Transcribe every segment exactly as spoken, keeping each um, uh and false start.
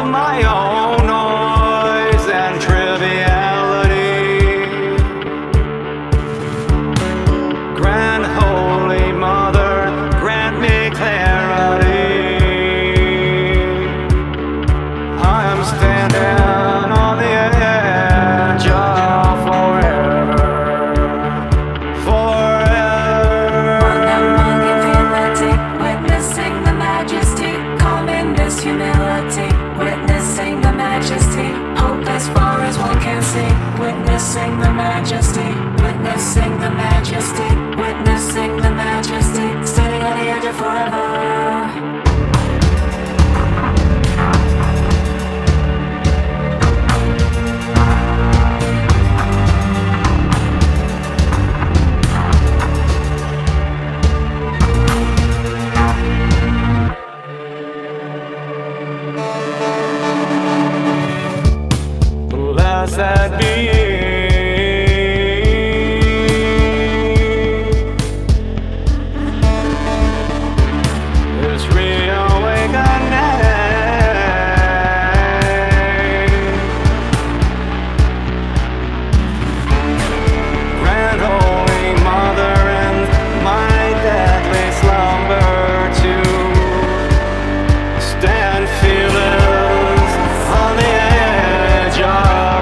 of my own noise and triviality. Grand Holy Mother, grant me clarity. I am standing on the edge of forever, forever. Witnessing the majesty, calm in this humility. Witnessing the majesty, hope as far as one can see. Witnessing the majesty, witnessing the majesty, witnessing the majesty, standing on the edge of forever. Blessed be this reawakening. Grand Holy Mother, in my deadly slumber to stand fearless on the edge of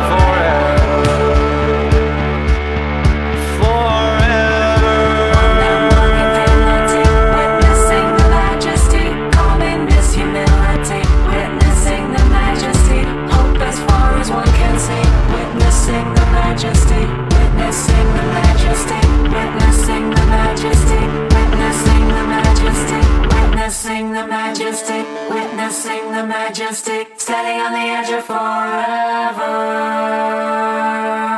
Witnessing the majesty, witnessing the majesty, witnessing the majesty, witnessing the majesty, witnessing the majesty, standing on the edge of forever.